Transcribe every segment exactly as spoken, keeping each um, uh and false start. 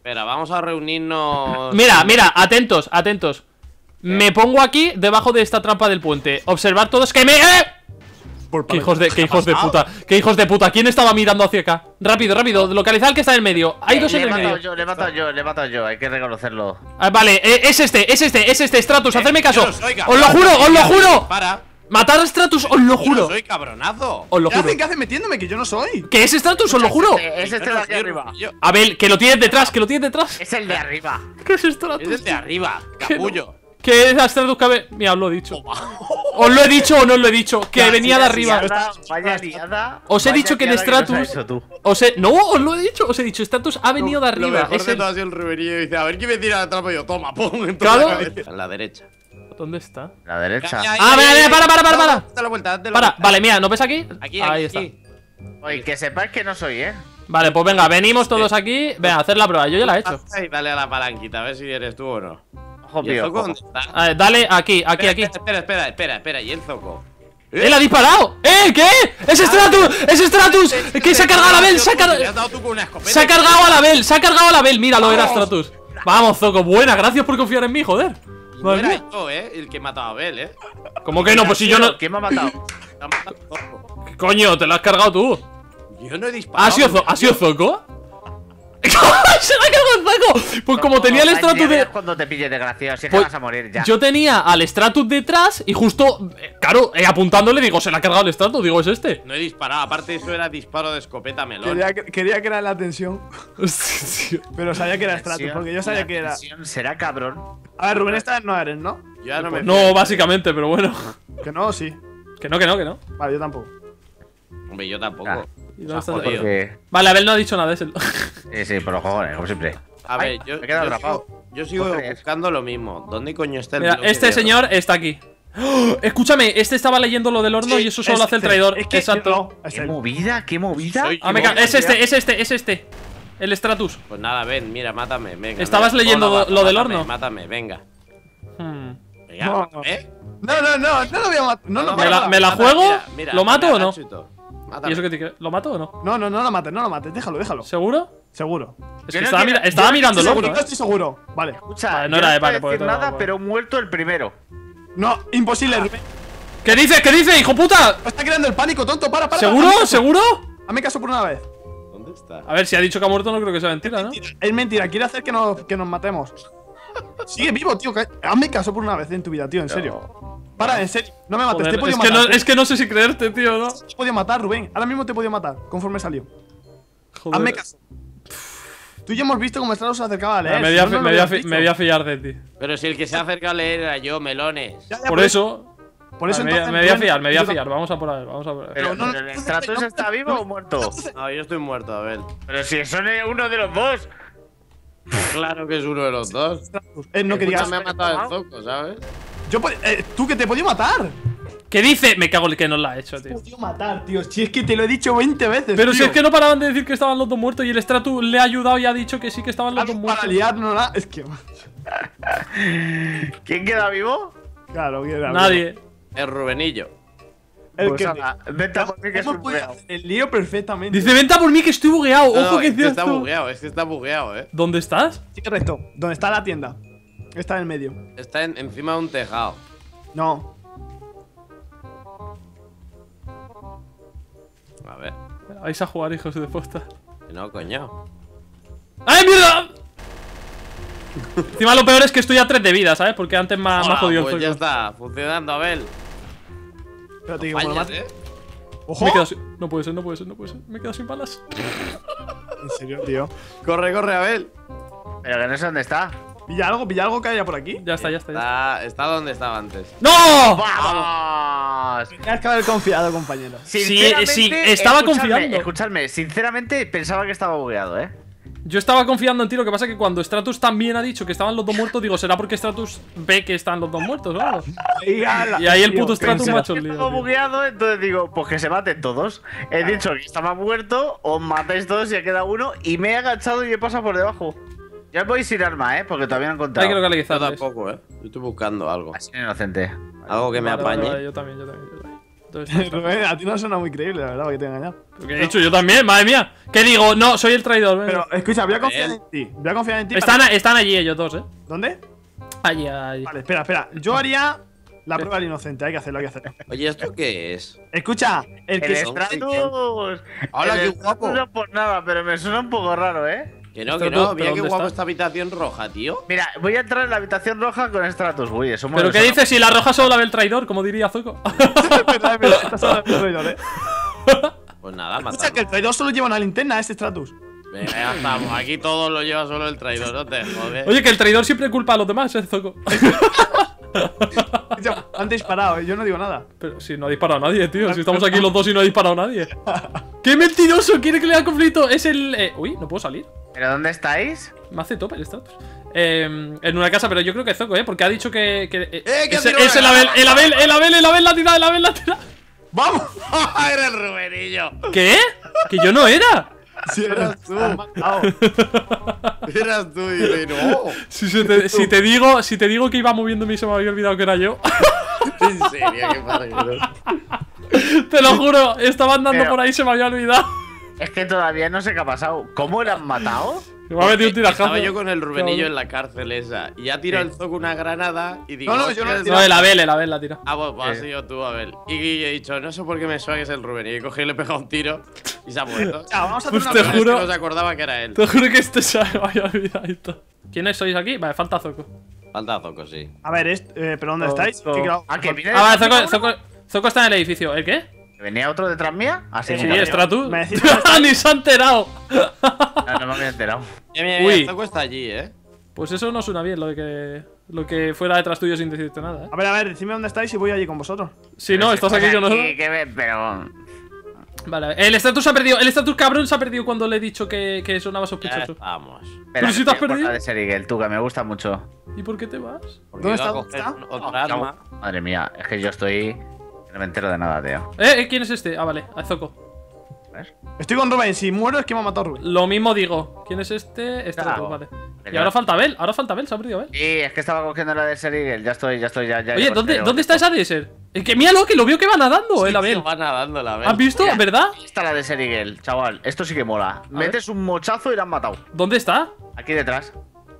Espera, vamos a reunirnos. Mira, mira, atentos, atentos. Me pongo aquí, debajo de esta trampa del puente. Observar todos que me... ¡Eh! ¡Qué hijos de, qué hijos de puta! ¡Qué hijos de puta! ¿Quién estaba mirando hacia acá? Rápido, rápido, localizar al que está en el medio. Hay dos en el medio. Yo, le he matado yo, le he matado yo, hay que reconocerlo. Ah, vale, eh, es este, es este, es este, Stratus, hacedme caso. Yo no soy ¡Os lo juro, os lo juro! Para. Matar a Stratus, os lo Yo juro. no soy cabronazo. Os lo ¿Qué juro. hacen? ¿Qué hacen metiéndome? Que yo no soy. ¿Que es Stratus? Os lo juro. Es este de aquí arriba. Yo- Abel, que lo tienes detrás, que lo tienes detrás. Es el de arriba. ¿Qué es Stratus? Es el de arriba, Que no. capullo. ¿Qué es Stratus Cabe? Mira, os lo he dicho. ¿Os lo he dicho o no os lo he dicho? Que venía de arriba. Liada, vaya liada. Os he vaya dicho que en liada nos has Stratus. hecho tú. Os he. No, os lo he dicho. Os he dicho, Stratus ha venido de Lo arriba. mejor Es de el- todo ha sido el ruberío y dice, a ver quién me tira la trampa y yo, toma, pum, en Claro. la cabeza. En la derecha. ¿Dónde está? La derecha. Ah, mira, mira, para, para, para, para. Date la vuelta, date la Para, vuelta. vale, mira, ¿no ves aquí? Aquí, Ahí aquí, está. aquí. Oye, que sepáis que no soy, eh. Vale, pues venga, venimos todos aquí. Venga, a hacer la prueba. Yo ya la he hecho. Ay, dale a la palanquita, a ver si eres tú o no. Ojo, ¿Y el pío. zoco ojo. dónde está? A ver, dale aquí, aquí, aquí. Espera, espera, espera, espera, ¿y el zoco? ¡Él ha disparado! ¡Eh! ¿Qué? ¡Es Stratus! ¡Es Stratus! ¡Que se ha cargado a la Bel! ¡Se ha Me has cargado! dado tú con una escopeta. ¡Se ha cargado a la Bel! ¡Se ha cargado a la Bel! Míralo, era Stratus. Vamos, Zoco, buena, gracias por confiar en mí, joder. Y no Madre era mía. yo, eh, el que mataba a Bel, eh. ¿Cómo que no? Pues si yo no. ¿Quién me ha matado? Te ha matado Zoco. ¿Qué coño? ¿Te lo has cargado tú? Yo no he disparado. ¿Ha sido, Zo- ¿ha sido Zoco? ¡Se la ha cargado Zoco! Pues como tenía el Ya Stratus de. verás cuando te pilles desgraciado, si es que Pues vas a morir ya. yo tenía al Stratus detrás y justo, eh, claro, eh, apuntándole digo, se le ha cargado el Stratus, digo, es este. No he disparado, aparte eso era disparo de escopeta melón. Quería, que- quería crear la tensión. Pero sabía que era Stratus, Tensión, porque yo sabía la que era. tensión Será cabrón. A ver, Rubén, esta vez no eres, ¿no? Yo ya no me No, básicamente, pero bueno. Que no, sí. Que no, que no, que no. Vale, yo tampoco. Hombre, yo tampoco. Ah. ¿Y dónde está? Joder. Porque. Vale, Abel no ha dicho nada, es el. Sí, sí, por los cojones, como siempre. A ver, Ay, yo, me he quedado yo atrapado. sigo, yo sigo ¿Cómo crees? buscando lo mismo. ¿Dónde coño está el Mira, bloque este de señor está aquí. ¡Oh! Escúchame, este estaba leyendo lo del horno Sí, y eso solo es hace el este. traidor. Es que Exacto. no, es ¿Qué el- movida? ¿Qué movida? Soy- Ah, me ca- es este, es este, es este. El Stratus. Pues nada, ven, mira, mátame, venga. Estabas mira, leyendo pon la lo- baja, lo del mátame, horno. Mátame, venga. Hmm. Venga, No. mátame. No, no, no, no lo voy a matar. No, no, ¿Me la, me la Mata, juego? mira, mira, ¿Lo mato mira, o no? Nachito, mátame. ¿Y eso qué te quiere? ¿Lo mato o no? no, no, no lo mates, no lo mates. Déjalo, déjalo. ¿Seguro? Seguro. Es Yo que no estaba, quiero- mira- estaba yo no mirando el Estoy horno, seguro, ¿eh? estoy seguro. Vale. Escucha, Vale, no yo era de- te voy a vale, pues, decir no, nada, no, pero muerto el primero. No, imposible, Rubén. ¿Qué dices? ¿Qué dices, hijo puta? Me está creando el pánico, tonto. Para, para. ¿Seguro? Hazme caso. ¿Seguro? Hazme caso por una vez. ¿Dónde está? A ver, si ha dicho que ha muerto, no creo que sea mentira, ¿no? Es mentira, quiere hacer que nos, que nos matemos. Sigue vivo, tío. que- Hazme caso por una vez en tu vida, tío, en serio. Para, en serio. No me mates, Joder, te he podido es, que matar. no, es que no sé si creerte, tío, ¿no? Te he podido matar, Rubén. Ahora mismo te he podido matar, conforme salió. Joder. Hazme caso. Tú y yo hemos visto cómo Stratus se acercaba a leer. Me si voy a, no, no fi- lo me voy a hubieras fi- visto. me voy a fiar de ti. Pero si el que se acerca a leer era yo, melones. Ya, ya, Por eso. Por eso Vale, me, voy a- entonces, me voy a Rubén, fiar, me voy a yo fiar. Vamos a por a ver, vamos a por a ver. Pero, no, no, pero ¿el no, Stratus no, está no, vivo no, o muerto? No, yo estoy muerto, a ver. Pero si son uno de los dos. Claro que es uno de los dos. Stratus. Eh, no querías. Escucha, me ha matado el zoco, ¿sabes? Yo pod- eh, tú que te he podido matar. ¿Qué dice? Me cago en que no la ha hecho, Te tío. he podido matar, tío. Si es que te lo he dicho veinte veces. Pero si tío. es que no paraban de decir que estaban los dos muertos y el Stratus le ha ayudado y ha dicho que sí que estaban los dos Para muertos. liarnos nada. Es que. ¿Quién queda vivo? Claro, que era. Nadie. El Rubenillo. El Pues que. ala, vente a por mí que es Hemos un podido feo. hacer el lío perfectamente. Dice, venta por mí que estoy bugueado. No, Ojo no, que es que decías está tú. bugueado, es que está bugueado, eh. ¿Dónde estás? Sí, correcto. ¿Dónde está la tienda? Está en el medio. Está en- encima de un tejado. No. A ver. Vais a jugar, hijos de puta. No, coño. ¡Ay, mierda! Encima lo peor es que estoy a tres de vida, ¿sabes? Porque antes me ha, me ha Hola, jodido el pues ya juego. está, funcionando, Abel. Espérate, que como lo Fallas, mate. eh. ¡Ojo! Me he quedado sin- No puede ser, no puede ser, no puede ser. Me he quedado sin balas. En serio, tío. Corre, corre, Abel. Pero que no sé dónde está. Pilla algo, pilla algo que haya por aquí. Ya está, ya está, ya está. Está, está donde estaba antes. ¡No! ¡Vamos! Tenías que haber confiado, compañero. Sinceramente, sí, estaba escuchadme, confiando. Escuchadme, sinceramente pensaba que estaba bugueado, eh. Yo estaba confiando en ti, lo que pasa es que cuando Stratus también ha dicho que estaban los dos muertos, digo, será porque Stratus ve que están los dos muertos, ¿no? Y ala, Y ahí el tío, puto Stratus pensaba- macho el lío, Estaba tío. bugueado, entonces digo, pues que se maten todos. He dicho que estaba muerto, os matáis todos y ya queda uno. Y me he agachado y he pasado por debajo. Ya voy sin arma, eh, porque todavía no he encontrado. Hay que Yo localizarles. tampoco, eh. Yo estoy buscando algo. Así inocente. Algo que me Vale, vale, apañe. vale, yo también, yo también, yo también. ¿Dónde está Stratus? Rubén, a ti no suena muy creíble, la verdad, porque te he engañado. Lo que he dicho yo también, madre mía. ¿Qué digo? No, soy el traidor. venga. Pero, escucha, voy a confiar en ti. Voy a confiar en ti. Están, para- están allí ellos dos, eh. ¿Dónde? Allí, allí. Vale, espera, espera. Yo haría la prueba del inocente. Hay que hacerlo, hay que hacerlo. Oye, ¿esto qué es? Escucha, el que El se- Stratus. Hola, El qué guapo. Stratus no por nada, pero me suena un poco raro, ¿eh? Que no, ¿Esto que tú- no. pero Mira qué dónde guapo está? esta habitación roja, tío. Mira, voy a entrar en la habitación roja con Stratus. Uy, eso ¿Pero qué dices si la roja solo la ve el traidor, como diría Zoco? Es verdad, es verdad, estás hablando del traidor, eh. Pues nada, Escucha, matamos. que el traidor solo lleva una linterna, este Stratus. Venga, ya estamos. Aquí todo lo lleva solo el traidor, no te jodes. Oye, que el traidor siempre culpa a los demás, eh, Zoco. Escucha, han disparado, eh, yo no digo nada. Pero si no ha disparado nadie, tío. Si estamos aquí los dos y no ha disparado nadie. ¡Qué mentiroso! ¿Quiere que le haga conflicto? Es el. Eh, uy, no puedo salir. ¿Pero dónde estáis? Me hace tope el Stratus. Eh, en una casa, pero yo creo que es Zoco, ¿eh? Porque ha dicho que. que eh, ¡Eh, que es, ha tirado es el la- Abel, el Abel, el Abel, el Abel la tira, el Abel la tira. ¡Vamos! Era el Rubenillo. ¿Qué? Que yo no era. Si eras tú. Han matado. Eras tú y dices, no. Si, se te, si te digo, si te digo que iba moviéndome y se me había olvidado que era yo. En serio, qué padre. Te lo juro, estaba andando Pero- por ahí y se me había olvidado. Es que todavía no sé qué ha pasado. ¿Cómo le han matado? Me ha metido un tirajazo. Estaba yo con el Rubenillo en la cárcel esa. Y ha tirado Sí. el Zoco una granada y digo. No, no, yo no "Hostia, le he es- tirado. No, el Abel, el Abel la tira. Ah, pues pues, has Sí. sido tú, Abel. Y he dicho, no sé por qué me suena que es el Rubenillo. Y cogí y le he pegado un tiro y se ha muerto. Ya, vamos a hacer Pues una te Pero es que juro- no se acordaba que era él. Te juro que este se me había olvidado esto. ¿Quiénes sois aquí? Vale, falta Zoco. Falta Zoco, sí. A ver, es- eh, ¿pero dónde Oh, estáis? oh. ¿Qué grado? Ah, que viene Ah, vale, detrás Zoco, mía Zoco, Zoco está en el edificio. ¿El qué? uno. ¿Venía otro detrás mía? Así Sí, sí, Stratus. Me decís dónde estáis. Ni se ha enterado. no, no me había enterado. Mira, mira, mira, Uy. Zoco está allí, eh. Pues eso no suena bien, lo de que. Lo que fuera detrás tuyo sin decirte nada, ¿eh? A ver, a ver, decidme dónde estáis y voy allí con vosotros. Si no, estás aquí, yo no. Aquí, que ve- pero. Vale, vale. El Stratus se ha perdido. El Stratus cabrón se ha perdido cuando le he dicho que, que sonaba Ya sospechoso. estamos. Espera, si te has que por perdido. la de Serigel, tú, que me gusta mucho. ¿Y por qué te vas? Porque ¿Dónde iba a está? coger ¿Dónde está? otra arma. Madre mía, es que yo estoy. No me entero de nada, tío. Eh, eh, ¿quién es este? Ah, vale, a Zoco. ¿Ves? Estoy con Rubén, si muero es que me ha matado Rubén. Lo mismo digo. ¿Quién es este? Stratus, Claro. vale. Y Venga. ahora falta Abel, ahora falta Abel, se ha perdido Abel. Sí, es que estaba cogiendo la de Serigel. Ya estoy, ya estoy, ya. ya Oye, ya ¿dónde, consigo. ¿dónde está esa Desert? Es que míralo, que lo veo que va nadando, el Abel. Va nadando la Abel. ¿Has visto? Mira. ¿Verdad? Ahí está la de Serigel, chaval. Esto sí que mola. Metes un mochazo y la han matado. ¿Dónde está? Aquí detrás.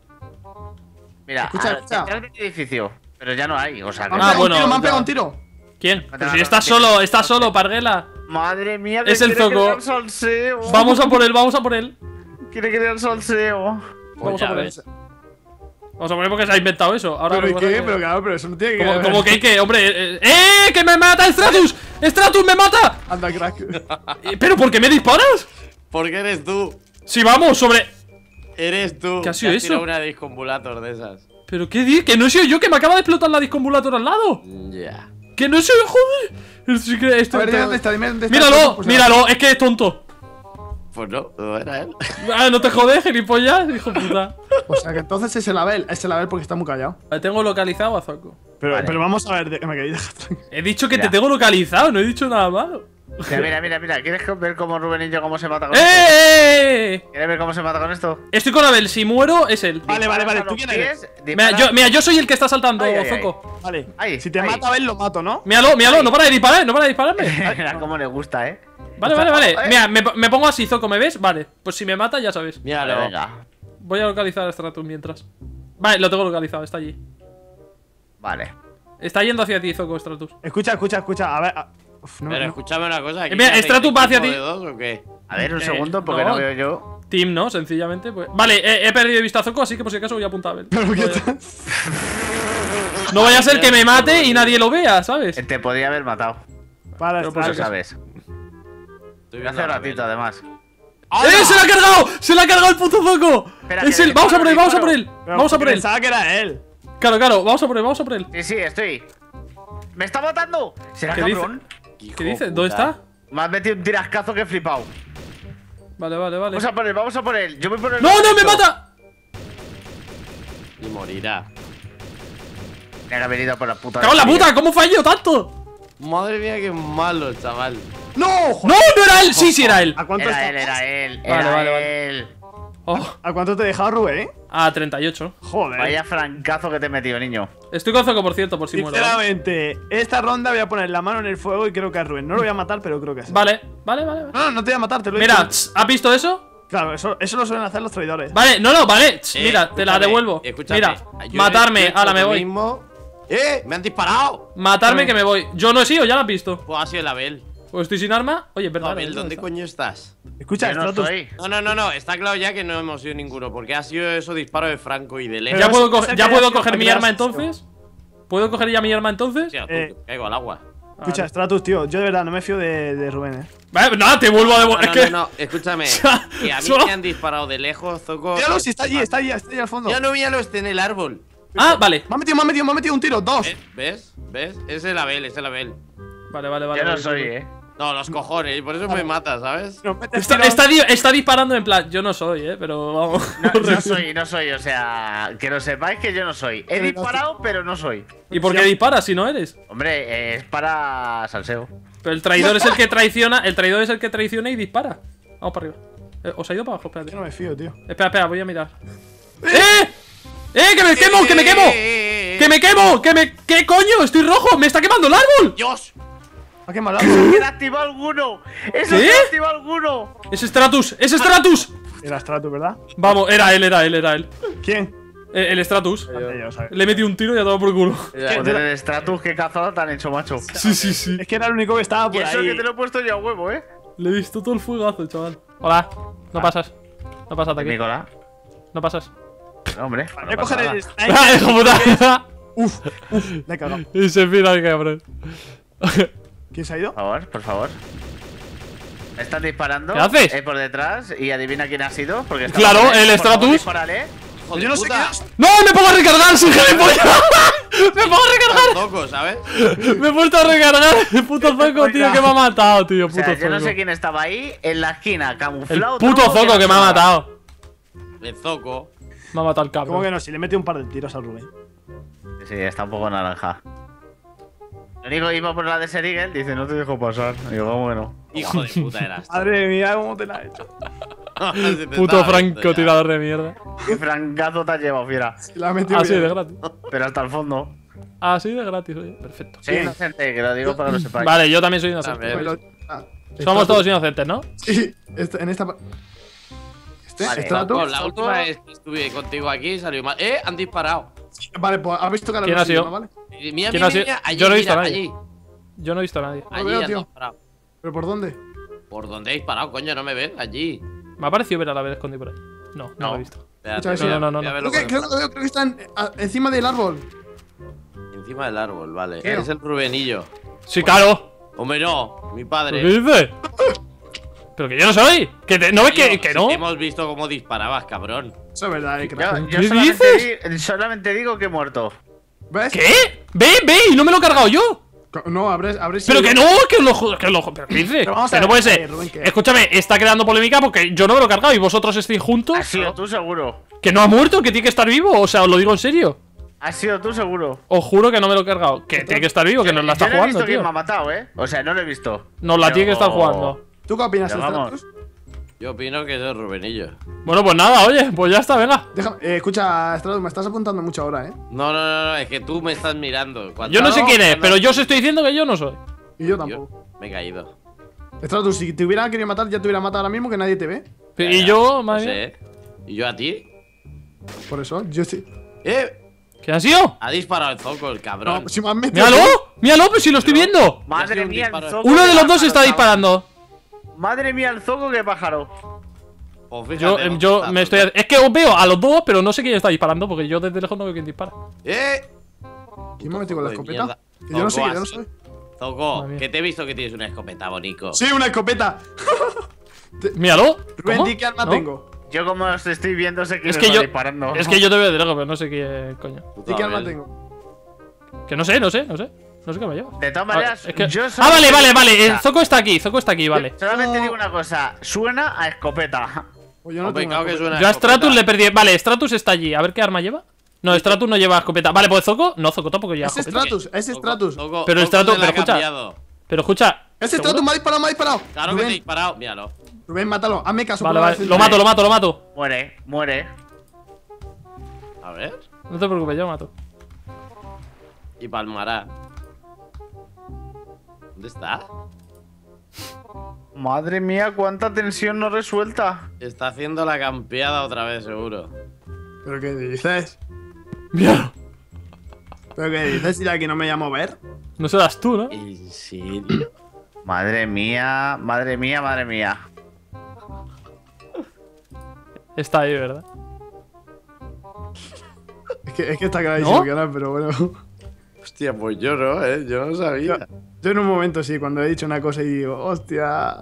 Mira, Escucha, a- escucha. detrás del edificio. Pero ya no hay, o sea que. Me han Ah, pegado un bueno, tiro, me han ya. pegado un tiro. ¿Quién? Pero si no, está no, solo, no. está solo, Parguela. Madre mía, que Es el quiere Zoco. crear salseo. Vamos a por él, vamos a por él. Quiere crear salseo. Pues Vamos ya a por él. ves. Vamos a poner porque se ha inventado eso. Ahora ¿Pero lo y pasa qué? que- Pero claro, pero eso no tiene que Como, ver. como que, que, hombre. Eh, ¡Eh! ¡Que me mata Stratus! ¡Stratus me mata! Anda, crack. Eh, ¿Pero por qué me disparas? Porque eres tú. Si vamos, sobre. Eres tú. ¿Qué ha sido que has eso? tirado una discombulator de esas. ¿Pero qué dices? Que no soy yo, que me acaba de explotar la discombulator al lado. Ya. Que no soy yo, joder. Esto sí que- esto- A ver, dime dónde está, dime dónde está. Míralo, Pues, míralo, es que es tonto. Pues no, no era él. Ah, no te jodes, gilipollas, hijo de puta. O sea que entonces es el Abel. Es el Abel porque está muy callado. Vale, tengo localizado a Zoco. Pero, Vale. pero vamos a ver, de- que me queréis dejar tranquilo. He dicho que Mira. te tengo localizado, no he dicho nada malo. Mira, mira, mira, mira. ¿Quieres ver cómo Rubenillo cómo se mata con ¡Eh! esto? eh, eh! ¿Quieres ver cómo se mata con esto? Estoy con Abel, si muero es él. Vale, vale, vale, Dispara a ¿tú los quién eres? pies, Mira dispara- yo, mira, yo soy el que está saltando, Ay, ay, ay. Zoco. Vale. Ahí, si te ahí. mata Abel, lo mato, ¿no? Míralo, míralo, no para de disparar, no para de dispararme. Mira cómo le gusta, eh. Vale, vale, vale. Eh. Mira, me, me pongo así, Zoco, ¿me ves? Vale, pues si me mata, ya sabes. Míralo. Vale, venga. Voy a localizar a Stratus mientras. Vale, lo tengo localizado, está allí. Vale. Está yendo hacia ti, Zoco, Stratus. Escucha, escucha, escucha. A ver. a- Uf, no, Pero no. escúchame una cosa. ¿aquí Eh, mira, qué hacéis, Stratus va hacia equipo ti. de dos o qué? A ver, un Eh, segundo, porque no. no, veo yo. Team, ¿no? Sencillamente, pues. Vale, he, he perdido de vista a Zoco, así que por si acaso voy a apuntar a Abel. Pero No qué vaya- tal. No vaya a ser que me mate y nadie lo vea, ¿sabes? Te podía haber matado. Vale, Pero está, por Lo si acaso. sabes. Estoy Hace viendo a ratito, Abel. además. ¡Eh! ¡Se la ha cargado! ¡Se la ha cargado el puto Zoco! Espera, Es que él, le vamos a por él, disparo, vamos a por él. disparo. Pero Vamos a por él. Pensaba que era él. Claro, claro, vamos a por él, vamos a por él. Sí, sí, estoy. ¡Me está matando! ¿Será ¿Qué cabrón? Hijo ¿Qué dice? puta. ¿Dónde está? Me has metido un tirascazo que he flipado. Vale, vale, vale. Vamos a por él, vamos a por él. Yo voy por el. ¡No, no, me derecho. mata! Y morirá. Tenía que haber ido por la puta. ¡Cago en la de puta! ¿Cómo fallo tanto? Madre mía, qué malo, chaval. ¡No! ¡No, no era él! Sí, sí era él. ¿A cuánto Era está? él, era él. Vale, Era vale, vale. él. Oh, ¿A cuánto te he dejado, Rubén, eh? a treinta y ocho. Joder. Vaya francazo que te he metido, niño. Estoy con Zoco, por cierto, por si muero. Sinceramente, esta ronda voy a poner la mano en el fuego y creo que es Rubén. No lo voy a matar, pero creo que es. Vale, vale, vale, vale. No, no, no te voy a matar, te lo he Mira, dicho. tss, ¿has visto eso? Claro, eso, eso lo suelen hacer los traidores. Vale, no, no, vale. tss, Eh, mira, te la escúchame, devuelvo. escúchame. Mira, Yo matarme, he hecho ahora me lo voy. mismo. ¡Eh! ¡Me han disparado! Matarme que me voy. Yo no he sido, ya lo has visto. Pues ha sido el Abel. Pues estoy sin arma. Oye, No, perdón. Abel, ¿dónde coño estás? Escucha, Yo no Stratus. soy. No, no, no, no. Está claro ya que no hemos sido ninguno. Porque ha sido eso disparo de Franco y de lejos. ¿Ya Pero puedo, eso- coger- eso ¿ya que puedo haya sido coger mi para arma que veas, entonces? ¿Puedo coger ya mi arma entonces? Hostia, tú, Eh. que caigo al agua. Escucha, Stratus, tío. Yo de verdad no me fío de, de Rubén, eh. Vale, nada, te vuelvo a No, devolver. no, es que. no, no, escúchame. Que a mí Solo- me han disparado de lejos, Zoco. Míralo, si está allí, está allí, está allí al fondo. Ya no, míralo, está en el árbol. Ah, vale. Me ha metido, me ha metido, me ha metido un tiro, dos. ¿Ves? ¿Ves? ¿Ves? Es el Abel, es el Abel. Vale, vale, vale. Yo no vale, soy, vale. eh. No, los cojones, y por eso me mata, ¿sabes? Nos metes Está, tiros. está, di- está disparando en plan. Yo no soy, eh, pero vamos. No, no soy, no soy, o sea, que lo sepáis que yo no soy. He disparado, pero no soy. ¿Y por qué disparas si no eres? Hombre, eh, es para salseo. Pero el traidor es el que traiciona. El traidor es el que traiciona y dispara. Vamos para arriba. Eh, ¿Os ha ido para abajo? Espérate. Yo no me fío, tío. Espera, espera, voy a mirar. ¡Eh! ¡Eh! ¡Que me quemo! ¡Que me quemo! ¡Eh! ¡Que me quemo! ¡Que me. ¿Qué coño! ¡Estoy rojo! ¡Me está quemando el árbol! ¡Dios! ¿A qué mal ¡Que activó alguno! ¡Eso ¿Qué? que activó alguno! ¡Es Stratus! ¡Es Stratus! Era Stratus, ¿verdad? Vamos, era él, era él, era él. ¿Quién? Eh, el Stratus. Ante yo, ¿sabes? Le metí un tiro y a todo por culo. Joder, el Stratus, qué cazada te han hecho, macho. Sí, sí, sí. Es que era el único que estaba Y por eso ahí. que te lo he puesto yo a huevo, eh. Le he visto todo el fuegazo, chaval. Hola. No pasas. No pasas de aquí. Nicolás. No pasas. No, hombre. Voy no a pasa coger nada. el ¡Ah, sniper. hijo puta! Uf, uf, le he cagado. Y se pira el cabrón. ¿Quién se ha ido? Por favor, por favor. Están disparando. ¿Qué haces? eh, por detrás y adivina quién ha sido. Porque está Claro, por ahí. el Por favor, Stratus. dispárale. Hijo de Yo no sé puta. qué es. ¡No! ¡Me pongo a recargar! ¡Soy gilipollas! ¡Me pongo a recargar! Zoco, ¿sabes? Me he puesto a recargar. El puto Zoco, tío, que me ha matado, tío. O Puto sea, yo no Zoco. sé quién estaba ahí en la esquina, El camuflado. puto tronco, Zoco que me ha no matado. El Zoco. Me ha matado el ¿Cómo que cabrón. no? Si le metí un par de tiros al Rubén. Sí, está un poco naranja. Lo único que iba por la de Serigel, dice, no te dejo pasar. Digo, ¿cómo que no? Hijo de puta eras. Madre mía, ¿cómo te la he hecho? Se te Puto estaba viendo franco ya. tirador de mierda. Qué francazo te has llevado, fiera. La he metido Así bien. de gratis. Pero hasta el fondo. Así de gratis, oye. Perfecto. Soy inocente, que lo digo para que lo sepáis. Vale, yo también soy inocente. También. Pero- ah, Somos Stratus. todos inocentes, ¿no? Sí, esta- en esta. pa- ¿Este? Vale. ¿Stratus? Zoco, la última vez que estuve contigo aquí salió mal. ¡Eh! Han disparado. Vale, pues has visto que ahora ¿Quién no ha sigue, sido? ¿no? ¿Vale? Eh, Mira, ¿Quién mira, ha sido? mira, allí, Yo no he visto mira, a nadie. allí. Yo no he visto a nadie. Allí veo, han tío. disparado. ¿Pero por dónde? ¿Por dónde he disparado, coño? ¿No me ven? Allí. Me ha parecido ver a la vez escondido por ahí. No, no, No. lo he visto. Espérate, Escucha, no, no, no, voy a no. verlo Creo que, con creo que lo veo, creo que están a- encima del árbol. el- Encima del árbol, vale. ¿Qué? Es el Rubenillo. Sí, claro. Hombre, no. Mi ¿Qué padre. dices? Pero que yo no soy. Que te- ¿No ves que, Tío, que si no? te hemos visto cómo disparabas, cabrón. Eso es verdad, eh, Yo, crack. yo ¿Qué solamente, dices? di- solamente digo que he muerto. ¿Ves? ¿Qué? Ve, ve, y no me lo he cargado yo. No, habré, habré Pero sido- que no, que lo jo- que lo jo- ¿Pero qué dices? Pero vamos a Que no ver, puede eh, ser. Rubén, que- Escúchame, está creando polémica porque yo no me lo he cargado y vosotros estáis juntos. Has sido tú seguro. Que no ha muerto, que tiene que estar vivo. O sea, os lo digo en serio. Has sido tú seguro. Os juro que no me lo he cargado. Que tiene que estar vivo, que nos la está Yo no he jugando, visto quién tío. me ha matado, eh. O sea, no lo he visto. Nos la Pero- tiene que estar jugando. ¿Tú qué opinas, Pero vamos. Stratus? Yo opino que es el Rubenillo. Bueno, pues nada, oye, pues ya está, venga. Déjame, eh, escucha, Stratus, me estás apuntando mucho ahora, eh. No, no, no, no, es que tú me estás mirando. Cuando- Yo no sé No, quién es, cuando- pero yo os estoy diciendo que yo no soy. Y yo tampoco. Yo me he caído. Stratus, si te hubieran querido matar, ya te hubieran matado ahora mismo que nadie te ve. Y Ya, yo, no madre mía. sé. ¿Y yo a ti? Por eso, yo sí. ¡Eh! ¿Qué ha sido? Ha disparado el Zoco, el cabrón. No, si me han metido. ¡Míralo! ¡Míralo! ¡Pues si lo estoy viendo! Ha Madre sido un mía, el disparo. zoco. Uno que de los dos pájaro, está chaval. disparando. Madre mía, el zoco que pájaro. Pues fíjate, Yo, ¿dónde yo está me Zoco? estoy. Es que os veo a los dos, pero no sé quién está disparando, porque yo desde lejos no veo quién dispara. ¡Eh! ¿Quién me ha metido con la Zoco de escopeta? mierda. Que yo no sé, Zoco que yo no así. sé. Zoco, Madre mía. que te he visto que tienes una escopeta, bonico. Sí, una escopeta. Míralo. Rubén, ¿Cómo? di qué arma ¿No? tengo. Yo como os estoy viendo sé quién Es que está yo. disparando. Es que yo te veo de lejos, pero no sé quién, coño. Puto Di qué arma Abel. tengo. Que no sé, no sé, no sé. No sé qué me lleva. De todas Ah, maneras, es que- yo ah, solamente vale, vale, digo vale. una El cosa. Zoco está aquí, Zoco está aquí, vale. Solamente No. digo una cosa, suena a escopeta. Pues yo no Hombre, tengo claro una que escopeta. suena Yo a escopeta. Stratus le perdí. Vale, Stratus está allí. A ver qué arma lleva. No, Stratus no lleva escopeta. Vale, pues Zoco. No, Zoco tampoco lleva Es escopeta. Stratus, es Zoco- Stratus. Zoco- Pero el Zoco Stratus- se la pero ha escucha. cambiado. Pero escucha. Ese ¿seguro? Stratus me ha disparado, me ha disparado. Claro que te he Rubén, disparado, míralo. Rubén, mátalo. Hazme caso. Vale, por una vale. vez. Lo mato, lo mato, lo mato. Muere, muere. A ver. No te preocupes, yo lo mato. Y palmará. ¿Dónde está? Madre mía, cuánta tensión no resuelta. Está haciendo la campeada otra vez, seguro. ¿Pero qué dices? Mira. ¿Pero qué dices? ¿Y la que no me llamo Ver? No serás tú, ¿no? ¿En serio? Madre mía, madre mía, madre mía. Está ahí, ¿verdad? Es que, es que está clarísimo ¿No? que no, pero bueno. Hostia, pues yo no, ¿eh? Yo no Yo, sabía. yo en un momento sí, cuando he dicho una cosa y digo, hostia.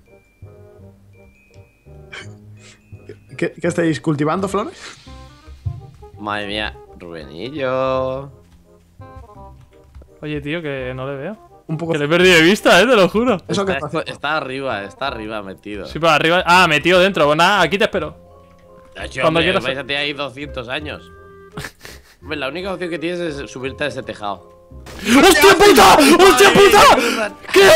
¿Qué, qué estáis cultivando, flores? Madre mía, Rubenillo. Oye, tío, que no le veo. Un poco. Que le he perdido de vista, eh, te lo juro. Eso que Está, está haciendo. está arriba, está arriba metido. Sí, para arriba. Ah, metido dentro. Pues nada, aquí te espero. Tacho, cuando hombre, quieras- vais a tener ahí doscientos años. Hombre, la única opción que tienes es subirte a ese tejado. ¡Hostia puta! ¡Hostia puta! ¿Qué?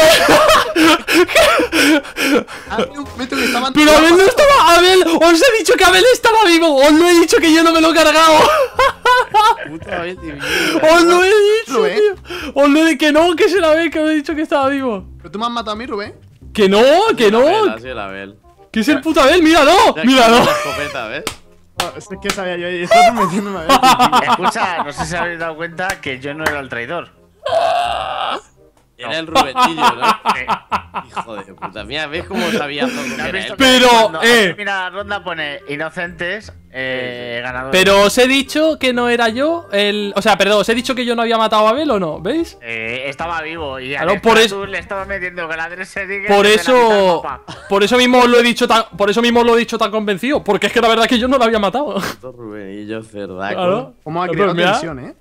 Ah, un momento que estaban. Pero Abel no estaba. Abel, os he dicho que Abel estaba vivo. Os lo he dicho que yo no me lo he cargado. Puta vez, tío. Os lo he dicho, Rubén. tío. Os lo he dicho que no, que se la ve, que os he dicho que estaba vivo. Pero tú me has matado a mí, Rubén. Que no, que no. Abel, ha sido el Abel. Que es el puto Abel, míralo, Ya, míralo. con la escopeta, ¿ves? Oh, es que sabía yo. Y estás metiéndome a ver. tío. Escucha, no sé si habéis dado cuenta que yo no era el traidor. Era el Rubenillo, ¿no? Eh, Hijo de puta. Mira, ¿ves cómo sabía todo que ¿has era visto él? que Pero, cuando- eh. Mira, la ronda pone inocentes, eh, ganadores. Pero os he dicho que no era yo el. O sea, perdón, os he dicho que yo no había matado a Abel o no, ¿veis? Eh, estaba vivo y Claro, al por Stratus es- le estaba metiendo con la tres Por eso. Por eso mismo os lo he dicho tan. Por eso mismo os lo he dicho tan convencido. Porque es que la verdad es que yo no lo había matado. Puto Rubenillo cerdaco. Claro. ¿Cómo ha Pues creado mira, tensión, eh?